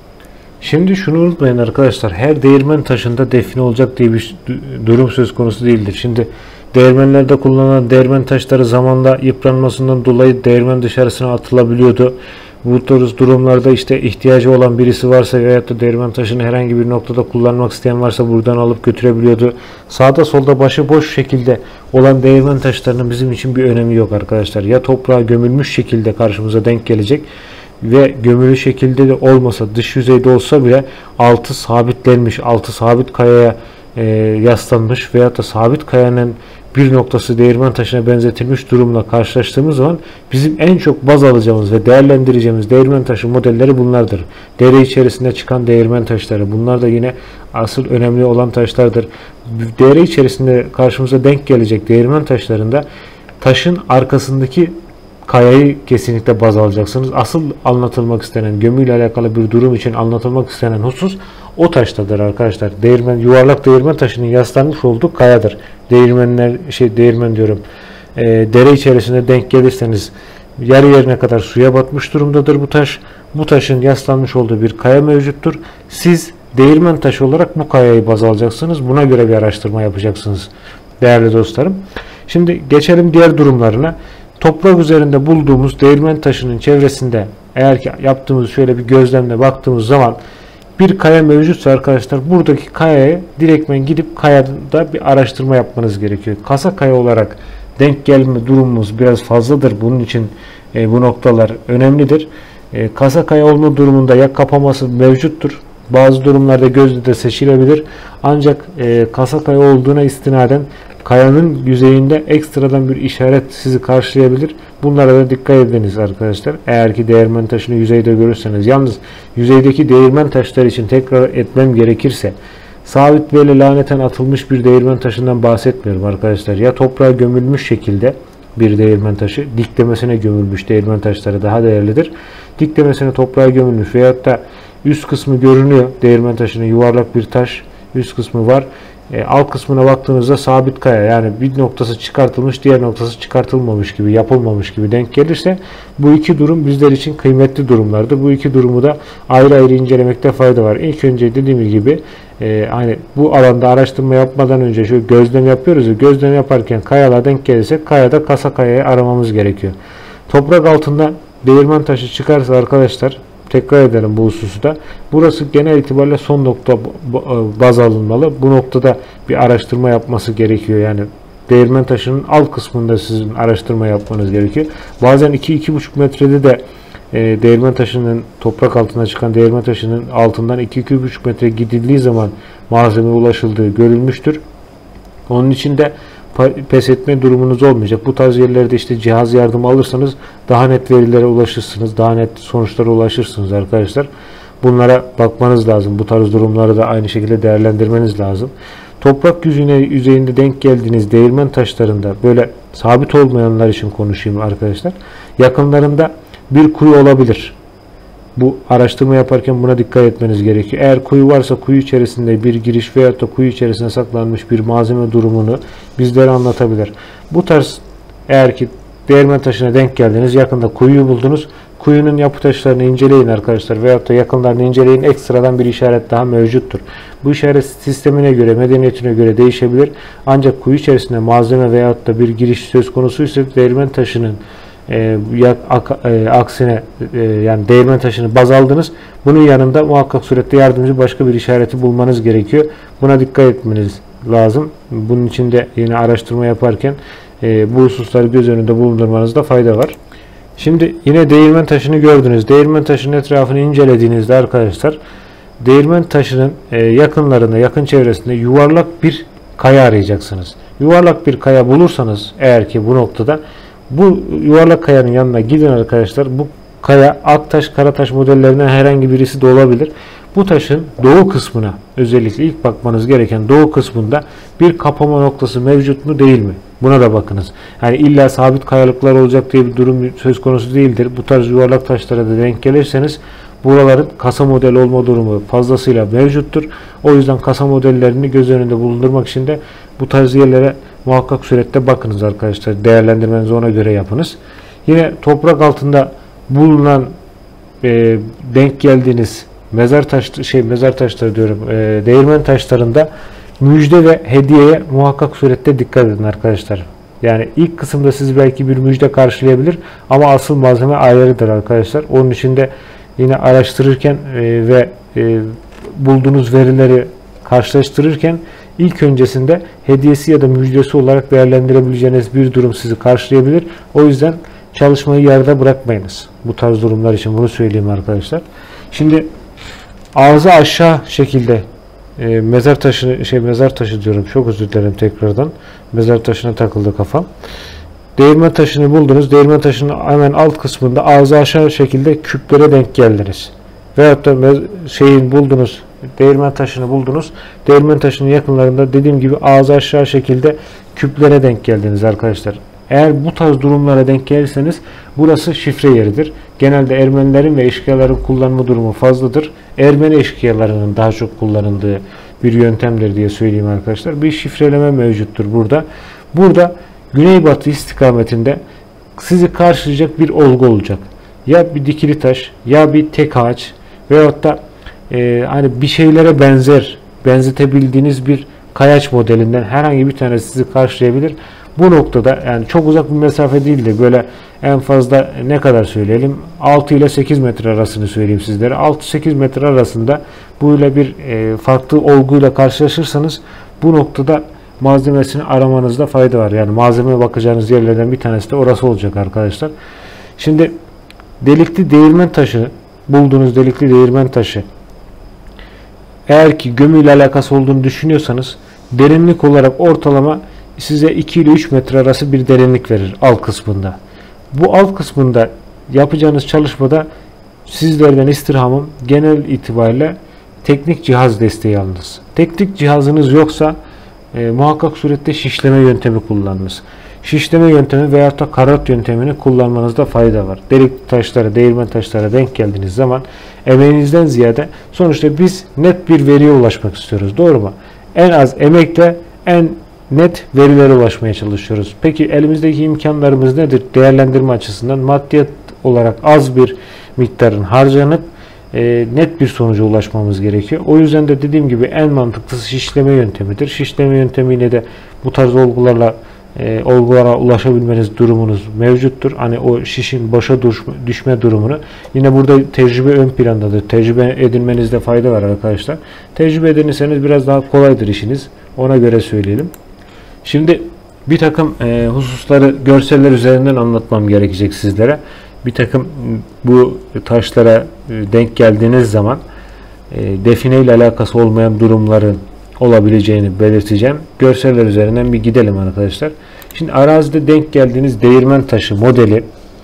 Şimdi şunu unutmayın arkadaşlar. Her değirmen taşında define olacak diye bir durum söz konusu değildir. Şimdi değirmenlerde kullanılan değirmen taşları zamanla yıpranmasından dolayı değirmen dışarısına atılabiliyordu. Bu tarz durumlarda işte ihtiyacı olan birisi varsa veyahut da değirmen taşını herhangi bir noktada kullanmak isteyen varsa buradan alıp götürebiliyordu. Sağda solda başıboş şekilde olan değirmen taşlarının bizim için bir önemi yok arkadaşlar. Ya toprağa gömülmüş şekilde karşımıza denk gelecek ve gömülü şekilde de olmasa, dış yüzeyde olsa bile altı sabitlenmiş, altı sabit kayaya e, yaslanmış veyahut da sabit kayanın bir noktası değirmen taşına benzetilmiş durumla karşılaştığımız zaman bizim en çok baz alacağımız ve değerlendireceğimiz değirmen taşı modelleri bunlardır. Dere içerisinde çıkan değirmen taşları, bunlar da yine asıl önemli olan taşlardır. Dere içerisinde karşımıza denk gelecek değirmen taşlarında taşın arkasındaki kayayı kesinlikle baz alacaksınız. Asıl anlatılmak istenen, gömüyle alakalı bir durum için anlatılmak istenen husus o taştadır arkadaşlar. Değirmen, yuvarlak değirmen taşının yaslanmış olduğu kayadır. Değirmenler, şey değirmen diyorum. E, dere içerisinde denk gelirseniz yarı yerine kadar suya batmış durumdadır bu taş. Bu taşın yaslanmış olduğu bir kaya mevcuttur. Siz değirmen taşı olarak bu kayayı baz alacaksınız. Buna göre bir araştırma yapacaksınız değerli dostlarım. Şimdi geçelim diğer durumlarına. Toprak üzerinde bulduğumuz değirmen taşının çevresinde eğer ki yaptığımız şöyle bir gözlemle baktığımız zaman bir kaya mevcutsa arkadaşlar, buradaki kayaya direktmen gidip kayada bir araştırma yapmanız gerekiyor. Kasa kaya olarak denk gelme durumumuz biraz fazladır. Bunun için e, bu noktalar önemlidir. E, kasa kaya olma durumunda ya kapaması mevcuttur. Bazı durumlarda gözle de seçilebilir. Ancak e, kasa kaya olduğuna istinaden kayanın yüzeyinde ekstradan bir işaret sizi karşılayabilir. Bunlara da dikkat ediniz arkadaşlar. Eğer ki değirmen taşını yüzeyde görürseniz. Yalnız yüzeydeki değirmen taşları için tekrar etmem gerekirse, sabit böyle laneten atılmış bir değirmen taşından bahsetmiyorum arkadaşlar. Ya toprağa gömülmüş şekilde bir değirmen taşı. Diklemesine gömülmüş değirmen taşları daha değerlidir. Diklemesine toprağa gömülmüş veyahut da üst kısmı görünüyor. Değirmen taşının yuvarlak bir taş üst kısmı var. E, alt kısmına baktığınızda sabit kaya, yani bir noktası çıkartılmış diğer noktası çıkartılmamış gibi, yapılmamış gibi denk gelirse bu iki durum bizler için kıymetli durumlardır. Bu iki durumu da ayrı ayrı incelemekte fayda var. İlk önce dediğim gibi e, hani bu alanda araştırma yapmadan önce şu gözlem yapıyoruz ya, gözlem yaparken kayalar denk gelirse kayada kasa kayayı aramamız gerekiyor. Toprak altında değirmen taşı çıkarsa arkadaşlar, tekrar edelim bu hususu da. Burası genel itibariyle son nokta baz alınmalı. Bu noktada bir araştırma yapması gerekiyor. Yani değirmen taşının alt kısmında sizin araştırma yapmanız gerekiyor. Bazen iki iki buçuk metrede de e, değirmen taşının, toprak altına çıkan değirmen taşının altından iki iki buçuk metre gidildiği zaman malzeme ulaşıldığı görülmüştür. Onun için de pes etme durumunuz olmayacak. Bu tarz yerlerde işte cihaz yardımı alırsanız daha net verilere ulaşırsınız. Daha net sonuçlara ulaşırsınız arkadaşlar. Bunlara bakmanız lazım. Bu tarz durumları da aynı şekilde değerlendirmeniz lazım. Toprak yüzüne, yüzeyinde denk geldiğiniz değirmen taşlarında, böyle sabit olmayanlar için konuşayım arkadaşlar. Yakınlarında bir kuyu olabilir. Bu araştırma yaparken buna dikkat etmeniz gerekiyor. Eğer kuyu varsa kuyu içerisinde bir giriş veyahut da kuyu içerisinde saklanmış bir malzeme durumunu bizlere anlatabilir. Bu tarz, eğer ki değirmen taşına denk geldiniz, yakında kuyuyu buldunuz, kuyunun yapı taşlarını inceleyin arkadaşlar veyahut da yakınlarını inceleyin. Ekstradan bir işaret daha mevcuttur. Bu işaret sistemine göre, medeniyetine göre değişebilir. Ancak kuyu içerisinde malzeme veyahut da bir giriş söz konusuysa değirmen taşının E, ya, ak, e, aksine e, yani değirmen taşını baz aldınız. Bunun yanında muhakkak surette yardımcı başka bir işareti bulmanız gerekiyor. Buna dikkat etmeniz lazım. Bunun için de yine araştırma yaparken e, bu hususları göz önünde bulundurmanızda fayda var. Şimdi yine değirmen taşını gördünüz. Değirmen taşının etrafını incelediğinizde arkadaşlar, değirmen taşının e, yakınlarında, yakın çevresinde yuvarlak bir kaya arayacaksınız. Yuvarlak bir kaya bulursanız eğer ki bu noktada, bu yuvarlak kayanın yanına gidin arkadaşlar. Bu kaya Aktaş, Karataş modellerinden herhangi birisi de olabilir. Bu taşın doğu kısmına, özellikle ilk bakmanız gereken doğu kısmında bir kapama noktası mevcut mu değil mi? Buna da bakınız. Yani illa sabit kayalıklar olacak diye bir durum söz konusu değildir. Bu tarz yuvarlak taşlara da denk gelirseniz buraların kasa model olma durumu fazlasıyla mevcuttur. O yüzden kasa modellerini göz önünde bulundurmak için de bu tarz yerlere muhakkak surette bakınız arkadaşlar. Değerlendirmenizi ona göre yapınız. Yine toprak altında bulunan e, denk geldiğiniz mezar taş şey mezar taşları diyorum. E, değirmen taşlarında müjde ve hediyeye muhakkak surette dikkat edin arkadaşlar. Yani ilk kısımda sizi belki bir müjde karşılayabilir ama asıl malzeme ayrıdır arkadaşlar. Onun için de yine araştırırken e, ve e, bulduğunuz verileri karşılaştırırken İlk öncesinde hediyesi ya da müjdesi olarak değerlendirebileceğiniz bir durum sizi karşılayabilir. O yüzden çalışmayı yarıda bırakmayınız. Bu tarz durumlar için bunu söyleyeyim arkadaşlar. Şimdi ağzı aşağı şekilde e, mezar taşı şey mezar taşı diyorum. Çok özür dilerim tekrardan. Mezar taşına takıldı kafam. Değirmen taşını buldunuz. Değirmen taşının hemen alt kısmında ağzı aşağı şekilde küplere denk geldiniz. Veyahut da şeyin buldunuz. Değirmen taşını buldunuz. Değirmen taşının yakınlarında dediğim gibi ağzı aşağı şekilde küplere denk geldiniz arkadaşlar. Eğer bu tarz durumlara denk gelirseniz burası şifre yeridir. Genelde Ermenilerin ve eşkıyaların kullanma durumu fazladır. Ermeni eşkıyalarının daha çok kullanıldığı bir yöntemdir diye söyleyeyim arkadaşlar. Bir şifreleme mevcuttur burada. Burada güneybatı istikametinde sizi karşılayacak bir olgu olacak. Ya bir dikili taş, ya bir tek ağaç veyahut da e, hani bir şeylere benzer, benzetebildiğiniz bir kayaç modelinden herhangi bir tanesi sizi karşılayabilir. Bu noktada yani çok uzak bir mesafe değil de böyle en fazla ne kadar söyleyelim, altı ile sekiz metre arasını söyleyeyim sizlere. altı sekiz metre arasında böyle bir e, farklı olguyla karşılaşırsanız bu noktada malzemesini aramanızda fayda var. Yani malzemeye bakacağınız yerlerden bir tanesi de orası olacak arkadaşlar. Şimdi delikli değirmen taşı, bulduğunuz delikli değirmen taşı eğer ki gömü ile alakası olduğunu düşünüyorsanız derinlik olarak ortalama size iki ile üç metre arası bir derinlik verir alt kısmında. Bu alt kısmında yapacağınız çalışmada sizlerden istirhamım genel itibariyle teknik cihaz desteği alınız. Teknik cihazınız yoksa e, muhakkak surette şişleme yöntemi kullanınız. şişleme yöntemi veyahut da karat yöntemini kullanmanızda fayda var. Delik taşlara, değirmen taşlara denk geldiğiniz zaman emeğinizden ziyade sonuçta biz net bir veriye ulaşmak istiyoruz. Doğru mu? En az emekle en net verilere ulaşmaya çalışıyoruz. Peki elimizdeki imkanlarımız nedir? Değerlendirme açısından maddiyat olarak az bir miktarın harcanıp e, net bir sonuca ulaşmamız gerekiyor. O yüzden de dediğim gibi en mantıklısı şişleme yöntemidir. Şişleme yöntemiyle de bu tarz olgularla e, olgulara ulaşabilmeniz durumunuz mevcuttur. Hani o şişin boşa düşme, düşme durumunu yine burada tecrübe ön plandadır. Tecrübe edinmenizde fayda var arkadaşlar. Tecrübe edinirseniz biraz daha kolaydır işiniz. Ona göre söyleyelim. Şimdi bir takım e, hususları görseller üzerinden anlatmam gerekecek sizlere. Bir takım bu taşlara e, denk geldiğiniz zaman e, define ile alakası olmayan durumların olabileceğini belirteceğim. Görseller üzerinden bir gidelim arkadaşlar. Şimdi arazide denk geldiğiniz değirmen taşı modeli,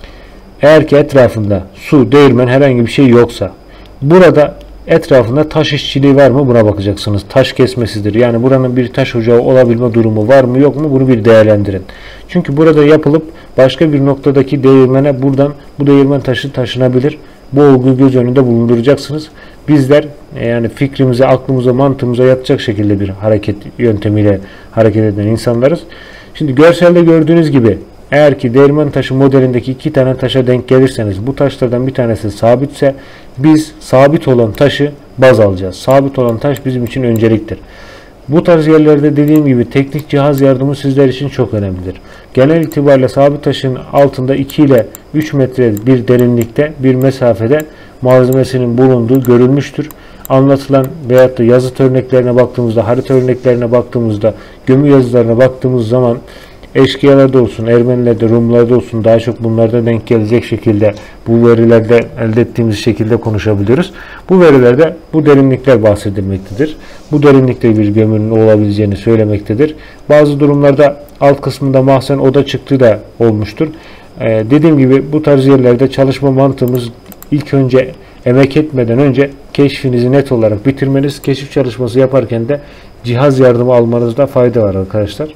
eğer ki etrafında su, değirmen herhangi bir şey yoksa, burada etrafında taş işçiliği var mı buna bakacaksınız. Taş kesmesidir. Yani buranın bir taş ocağı olabilme durumu var mı yok mu bunu bir değerlendirin. Çünkü burada yapılıp başka bir noktadaki değirmene buradan bu değirmen taşı taşınabilir. Bu olguyu göz önünde bulunduracaksınız. Bizler yani fikrimize, aklımıza, mantığımıza yatacak şekilde bir hareket yöntemiyle hareket eden insanlarız. Şimdi görselde gördüğünüz gibi eğer ki değirmen taşı modelindeki iki tane taşa denk gelirseniz, bu taşlardan bir tanesi sabitse biz sabit olan taşı baz alacağız. Sabit olan taş bizim için önceliktir. Bu tarz yerlerde dediğim gibi teknik cihaz yardımı sizler için çok önemlidir. Genel itibariyle sabit taşın altında iki ile üç metre bir derinlikte bir mesafede malzemesinin bulunduğu görülmüştür. Anlatılan veyahut da yazıt örneklerine baktığımızda, harita örneklerine baktığımızda, gömü yazılarına baktığımız zaman eşkıyalarda olsun, Ermenilerde, Rumlarda olsun daha çok bunlarda denk gelecek şekilde bu verilerde elde ettiğimiz şekilde konuşabiliyoruz. Bu verilerde bu derinlikler bahsedilmektedir. Bu derinlikte bir gömünün olabileceğini söylemektedir. Bazı durumlarda alt kısmında mahzen oda çıktığı da olmuştur. Ee, dediğim gibi bu tarz yerlerde çalışma mantığımız ilk önce emek etmeden önce keşfinizi net olarak bitirmeniz, keşif çalışması yaparken de cihaz yardımı almanızda fayda var arkadaşlar.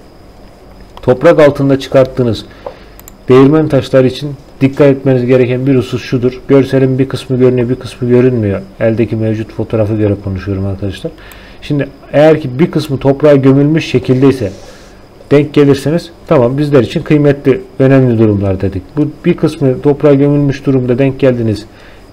Toprak altında çıkarttığınız değirmen taşlar için dikkat etmeniz gereken bir husus şudur. Görselin bir kısmı görünüyor, bir kısmı görünmüyor. Eldeki mevcut fotoğrafa göre konuşuyorum arkadaşlar. Şimdi eğer ki bir kısmı toprağa gömülmüş şekildeyse denk gelirseniz tamam, bizler için kıymetli, önemli durumlar dedik. Bu bir kısmı toprağa gömülmüş durumda denk geldiğiniz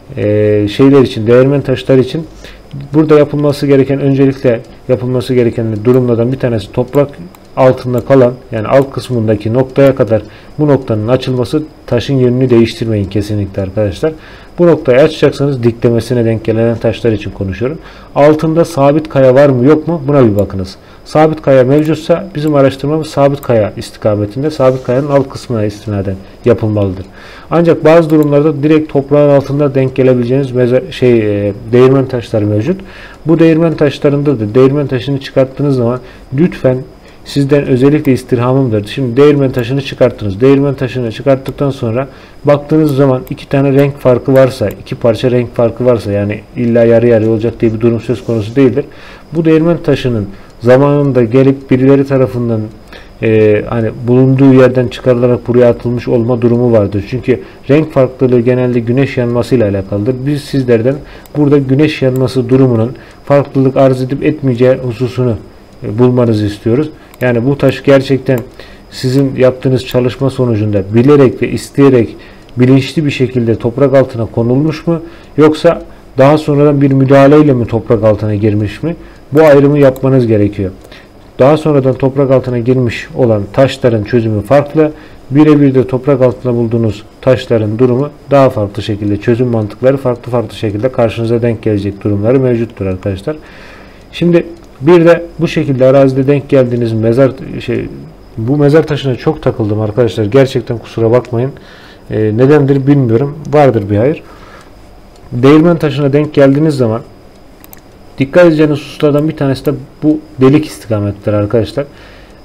e, şeyler için, değirmen taşlar için burada yapılması gereken, öncelikle yapılması gereken durumlardan bir tanesi toprak altında kalan, yani alt kısmındaki noktaya kadar bu noktanın açılması. Taşın yönünü değiştirmeyin kesinlikle arkadaşlar. Bu noktayı açacaksanız diklemesine denk gelen taşlar için konuşuyorum. Altında sabit kaya var mı yok mu buna bir bakınız. Sabit kaya mevcutsa bizim araştırmamız sabit kaya istikametinde, sabit kayanın alt kısmına istinaden yapılmalıdır. Ancak bazı durumlarda direkt toprağın altında denk gelebileceğiniz mezar, şey, e, değirmen taşları mevcut. Bu değirmen taşlarında da değirmen taşını çıkarttığınız zaman lütfen sizden özellikle istirhamımdır. Şimdi değirmen taşını çıkarttınız. Değirmen taşını çıkarttıktan sonra baktığınız zaman iki tane renk farkı varsa, iki parça renk farkı varsa, yani illa yarı yarı olacak diye bir durum söz konusu değildir. Bu değirmen taşının zamanında gelip birileri tarafından e, hani bulunduğu yerden çıkarılarak buraya atılmış olma durumu vardır. Çünkü renk farklılığı genelde güneş yanması ile alakalıdır. Biz sizlerden burada güneş yanması durumunun farklılık arz edip etmeyeceği hususunu e, bulmanızı istiyoruz. Yani bu taş gerçekten sizin yaptığınız çalışma sonucunda bilerek ve isteyerek bilinçli bir şekilde toprak altına konulmuş mu, yoksa daha sonradan bir müdahaleyle mi toprak altına girmiş mi? Bu ayrımı yapmanız gerekiyor. Daha sonradan toprak altına girmiş olan taşların çözümü farklı. Birebir de toprak altında bulduğunuz taşların durumu daha farklı şekilde, çözüm mantıkları farklı farklı şekilde karşınıza denk gelecek durumları mevcuttur arkadaşlar. Şimdi bir de bu şekilde arazide denk geldiğiniz mezar şey, bu mezar taşına çok takıldım arkadaşlar. Gerçekten kusura bakmayın. E, nedendir bilmiyorum. Vardır bir hayır. Değirmen taşına denk geldiğiniz zaman dikkat edeceğiniz hususlardan bir tanesi de bu delik istikamettir arkadaşlar.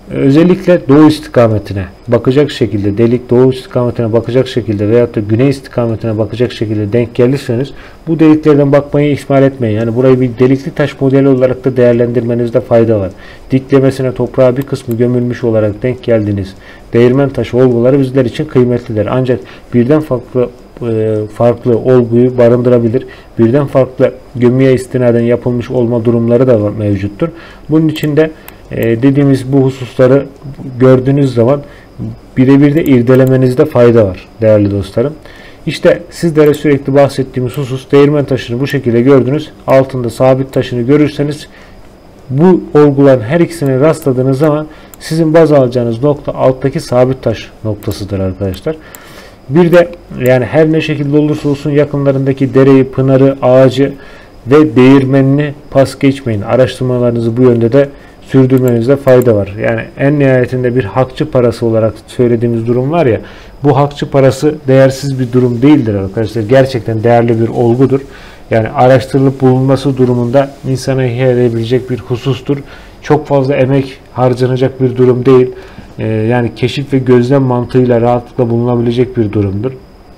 Özellikle doğu istikametine bakacak şekilde, delik doğu istikametine bakacak şekilde veyahut da güney istikametine bakacak şekilde denk gelirseniz bu deliklerden bakmayı ihmal etmeyin. Yani burayı bir delikli taş modeli olarak da değerlendirmenizde fayda var. Diklemesine toprağa bir kısmı gömülmüş olarak denk geldiğiniz değirmen taşı olguları bizler için kıymetlidir. Ancak birden farklı farklı olguyu barındırabilir. Birden farklı gömüye istinaden yapılmış olma durumları da mevcuttur. Bunun için de dediğimiz bu hususları gördüğünüz zaman birebir de irdelemenizde fayda var değerli dostlarım. İşte sizlere sürekli bahsettiğimiz husus, değirmen taşını bu şekilde gördünüz. Altında sabit taşını görürseniz bu olguların her ikisine rastladığınız zaman sizin baz alacağınız nokta alttaki sabit taş noktasıdır arkadaşlar. Bir de yani her ne şekilde olursa olsun yakınlarındaki dereyi, pınarı, ağacı ve değirmenini pas geçmeyin. Araştırmalarınızı bu yönde de sürdürmenizde fayda var. Yani en nihayetinde bir hakçı parası olarak söylediğimiz durum var ya, bu hakçı parası değersiz bir durum değildir arkadaşlar. Gerçekten değerli bir olgudur. Yani araştırılıp bulunması durumunda insana ihya edebilecek bir husustur. Çok fazla emek harcanacak bir durum değil. Ee, yani keşif ve gözlem mantığıyla rahatlıkla bulunabilecek bir durumdur.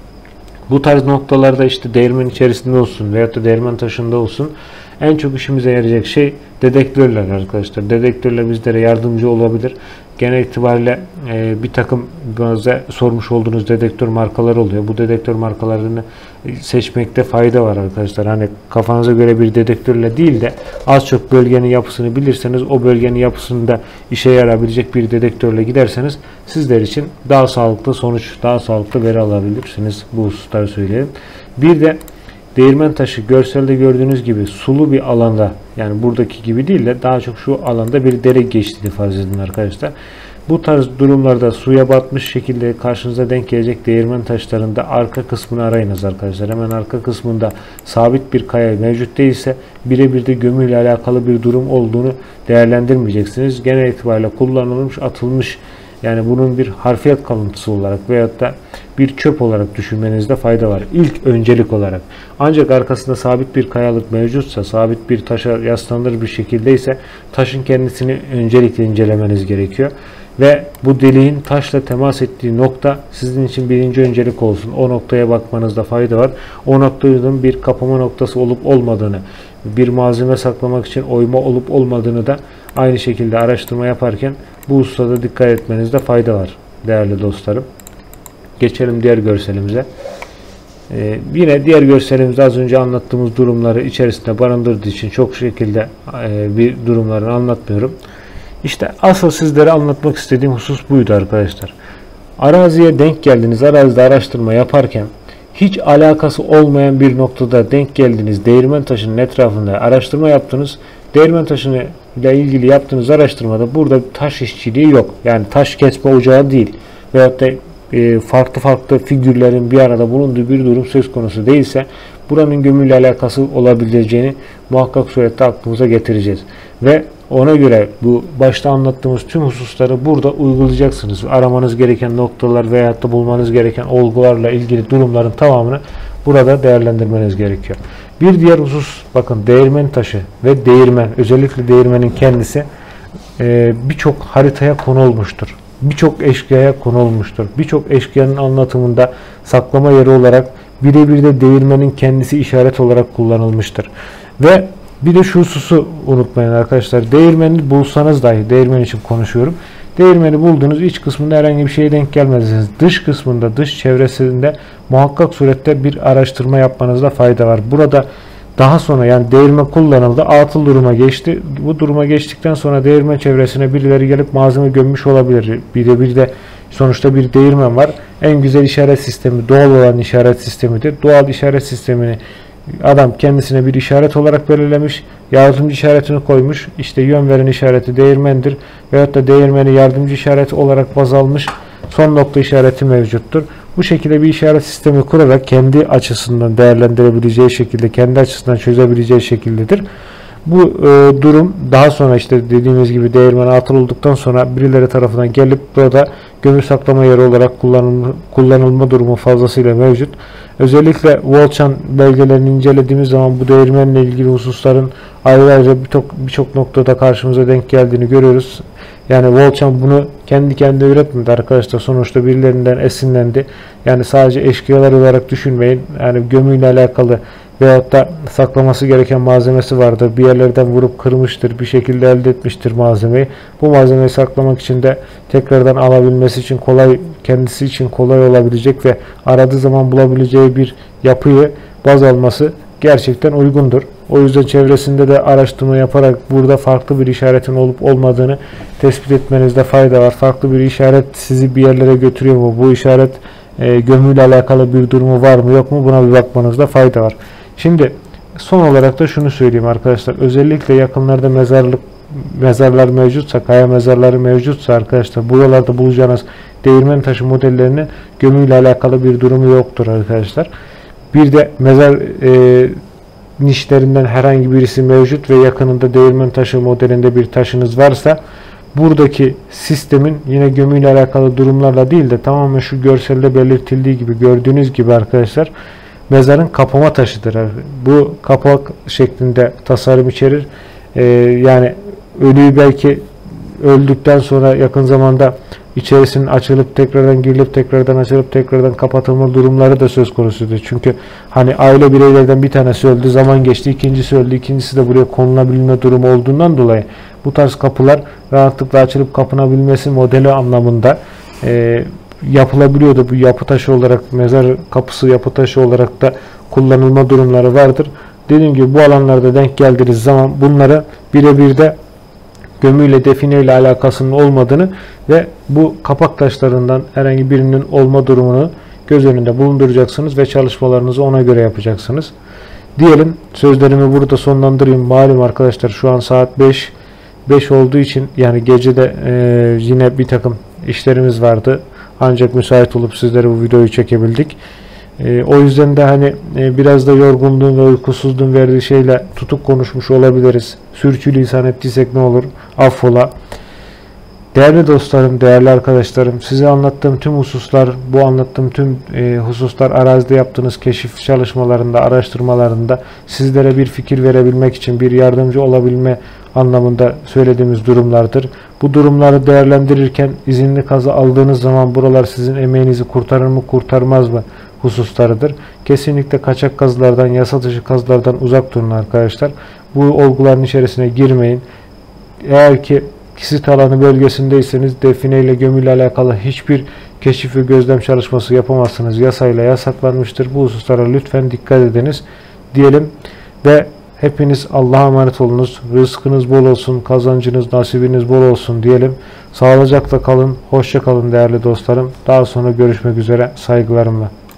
Bu tarz noktalarda işte değirmen içerisinde olsun veyahut da değirmen taşında olsun en çok işimize yarayacak şey dedektörler arkadaşlar. Dedektörler bizlere yardımcı olabilir. Genel itibariyle e, bir takım bize sormuş olduğunuz dedektör markaları oluyor. Bu dedektör markalarını seçmekte fayda var arkadaşlar. Hani kafanıza göre bir dedektörle değil de az çok bölgenin yapısını bilirseniz o bölgenin yapısında işe yarayabilecek bir dedektörle giderseniz sizler için daha sağlıklı sonuç, daha sağlıklı veri alabilirsiniz. Bu hususları söyleyelim. Bir de değirmen taşı görselde gördüğünüz gibi sulu bir alanda, yani buradaki gibi değil de daha çok şu alanda bir dere geçtiğini farz edin arkadaşlar. Bu tarz durumlarda suya batmış şekilde karşınıza denk gelecek değirmen taşlarında arka kısmını arayınız arkadaşlar. Hemen arka kısmında sabit bir kaya mevcut değilse birebir de gömüyle alakalı bir durum olduğunu değerlendirmeyeceksiniz. Genel itibariyle kullanılmış, atılmış, yani bunun bir harfiyat kalıntısı olarak veyahut da bir çöp olarak düşünmenizde fayda var. İlk öncelik olarak. Ancak arkasında sabit bir kayalık mevcutsa, sabit bir taşa yaslanır bir şekildeyse taşın kendisini öncelikle incelemeniz gerekiyor. Ve bu deliğin taşla temas ettiği nokta sizin için birinci öncelik olsun. O noktaya bakmanızda fayda var. O noktanın bir kapama noktası olup olmadığını, bir malzeme saklamak için oyma olup olmadığını da aynı şekilde araştırma yaparken bu hususada dikkat etmenizde fayda var değerli dostlarım. Geçelim diğer görselimize. Ee, yine diğer görselimizde az önce anlattığımız durumları içerisinde barındırdığı için çok şekilde e, bir durumlarını anlatmıyorum. İşte asıl sizlere anlatmak istediğim husus buydu arkadaşlar. Araziye denk geldiniz, arazide araştırma yaparken hiç alakası olmayan bir noktada denk geldiniz, değirmen taşının etrafında araştırma yaptınız. Değirmen taşını ile ilgili yaptığınız araştırmada burada taş işçiliği yok. Yani taş kesme ocağı değil. Veyahut da e, farklı farklı figürlerin bir arada bulunduğu bir durum söz konusu değilse buranın gömüyle alakası olabileceğini muhakkak surette aklımıza getireceğiz. Ve ona göre bu başta anlattığımız tüm hususları burada uygulayacaksınız. Aramanız gereken noktalar veyahut da bulmanız gereken olgularla ilgili durumların tamamını burada değerlendirmeniz gerekiyor. Bir diğer husus, bakın değirmen taşı ve değirmen, özellikle değirmenin kendisi e, birçok haritaya konu olmuştur. Birçok eşkıyaya konu olmuştur. Birçok eşkıyanın anlatımında saklama yeri olarak birebir de değirmenin kendisi işaret olarak kullanılmıştır. Ve bir de şu hususu unutmayın arkadaşlar. Değirmeni bulsanız dahi, değirmen için konuşuyorum. Değirmeni buldunuz, iç kısmında herhangi bir şeye denk gelmezsiniz. Dış kısmında, dış çevresinde muhakkak surette bir araştırma yapmanızda fayda var. Burada daha sonra yani değirmen kullanıldı, atıl duruma geçti. Bu duruma geçtikten sonra değirmen çevresine birileri gelip malzeme gömmüş olabilir. Bir de bir de sonuçta bir değirmen var. En güzel işaret sistemi, doğal olan işaret sistemidir. Doğal işaret sistemini adam kendisine bir işaret olarak belirlemiş, yardımcı işaretini koymuş. İşte yön veren işareti değirmendir. Veyahut da değirmeni yardımcı işaret olarak baz almış. Son nokta işareti mevcuttur. Bu şekilde bir işaret sistemi kurarak kendi açısından değerlendirebileceği şekilde, kendi açısından çözebileceği şekildedir. Bu e, durum daha sonra işte dediğimiz gibi değirmene atıldıktan sonra birileri tarafından gelip burada gömü saklama yeri olarak kullanılma, kullanılma durumu fazlasıyla mevcut. Özellikle Volçan belgelerini incelediğimiz zaman bu değirmenle ilgili hususların ayrı ayrı birçok birçok noktada karşımıza denk geldiğini görüyoruz. Yani Volçan bunu kendi kendine üretmedi arkadaşlar. Sonuçta birilerinden esinlendi. Yani sadece eşkıyalar olarak düşünmeyin. Yani gömüyle alakalı veyahut da saklaması gereken malzemesi vardır. Bir yerlerden vurup kırmıştır. Bir şekilde elde etmiştir malzemeyi. Bu malzemeyi saklamak için de tekrardan alabilmesi için kolay, kendisi için kolay olabilecek ve aradığı zaman bulabileceği bir yapıyı baz alması gerçekten uygundur. O yüzden çevresinde de araştırma yaparak burada farklı bir işaretin olup olmadığını tespit etmenizde fayda var. Farklı bir işaret sizi bir yerlere götürüyor mu? Bu işaret e, gömüyle alakalı bir durumu var mı yok mu? Buna bir bakmanızda fayda var. Şimdi son olarak da şunu söyleyeyim arkadaşlar. Özellikle yakınlarda mezarlık mezarlar mevcutsa, kaya mezarları mevcutsa arkadaşlar, buralarda bulacağınız değirmen taşı modellerinin gömüyle alakalı bir durumu yoktur arkadaşlar. Bir de mezar e, nişlerinden herhangi birisi mevcut ve yakınında değirmen taşı modelinde bir taşınız varsa, buradaki sistemin yine gömüyle alakalı durumlarla değil de tamamen şu görselde belirtildiği gibi, gördüğünüz gibi arkadaşlar, mezarın kapama taşıdır. Bu kapak şeklinde tasarım içerir. Ee, yani ölüyü belki öldükten sonra yakın zamanda içerisinin açılıp tekrardan girilip tekrardan açılıp tekrardan kapatılma durumları da söz konusudur. Çünkü hani aile bireylerden bir tanesi öldü, zaman geçti, ikincisi öldü, ikincisi de buraya konulabilme durumu olduğundan dolayı bu tarz kapılar rahatlıkla açılıp kapanabilmesi modeli anlamında e, yapılabiliyordu. Bu yapı taşı olarak, mezar kapısı yapı taşı olarak da kullanılma durumları vardır. Dediğim gibi bu alanlarda denk geldiğiniz zaman bunları birebir de gömüyle, defineyle alakasının olmadığını ve bu kapak taşlarından herhangi birinin olma durumunu göz önünde bulunduracaksınız ve çalışmalarınızı ona göre yapacaksınız. Diyelim, sözlerimi burada sonlandırayım. Malum arkadaşlar, şu an saat beş beş olduğu için, yani gecede e, yine bir takım işlerimiz vardı. Ancak müsait olup sizlere bu videoyu çekebildik. E, o yüzden de hani e, biraz da yorgunluğun ve uykusuzluğun verdiği şeyle tutuk konuşmuş olabiliriz. Sürçülisan ettiysek ne olur? Affola. Değerli dostlarım, değerli arkadaşlarım, size anlattığım tüm hususlar, bu anlattığım tüm e, hususlar arazide yaptığınız keşif çalışmalarında, araştırmalarında sizlere bir fikir verebilmek için, bir yardımcı olabilme anlamında söylediğimiz durumlardır. Bu durumları değerlendirirken izinli kazı aldığınız zaman buralar sizin emeğinizi kurtarır mı, kurtarmaz mı hususlarıdır. Kesinlikle kaçak kazılardan, yasa dışı kazılardan uzak durun arkadaşlar. Bu olguların içerisine girmeyin. Eğer ki Kisit alanı bölgesindeyseniz define ile gömüyle alakalı hiçbir keşif ve gözlem çalışması yapamazsınız. Yasayla yasaklanmıştır. Bu hususlara lütfen dikkat ediniz diyelim ve hepiniz Allah'a emanet olunuz. Rızkınız bol olsun, kazancınız, nasibiniz bol olsun diyelim. Sağlıcakla kalın, hoşça kalın değerli dostlarım. Daha sonra görüşmek üzere, saygılarımla.